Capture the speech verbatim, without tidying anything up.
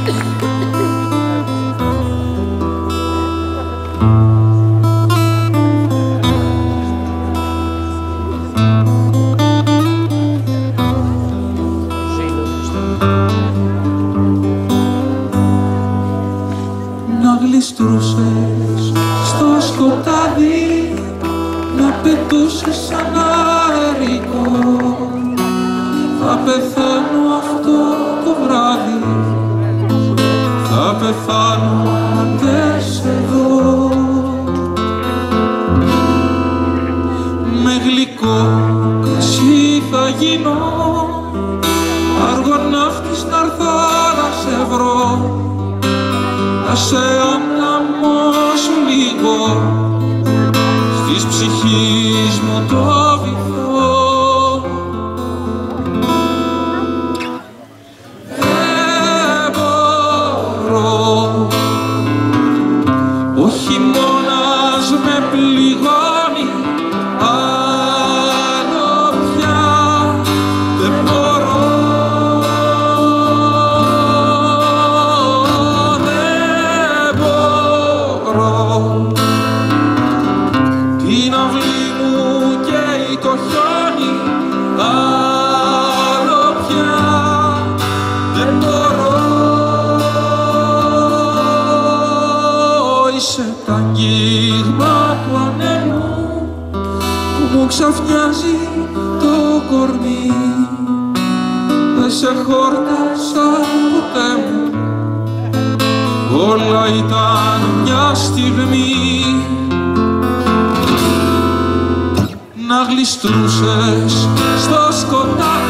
Να γλιστρούσες στο σκοτάδι, να πετούσες σαν αρικό. Θα πεθάνω αυτό το βράδυ, θα πεθάνω αν δεν σε δω. Με γλυκό κρασί θα γίνω, αργοναύτης να'ρθώ να σε βρω, να σε αναμώσω λίγο στις ψυχής μου το βυθό. Δεν μπορώ, ο χειμώνας με πληγώνει, άλλο πια δεν μπορώ. Δεν μπορώ, την αυλή μου καίει το χιόνι, άλλο πια δεν μπορώ. Είσαι τ' αγγίγμα του ανέμου που μου ξαφνιάζει το κορμί. Δεν σε χόρτασα ποτέ μου, όλα ήταν μια στιγμή. Να γλιστρούσες στο σκοτάδι,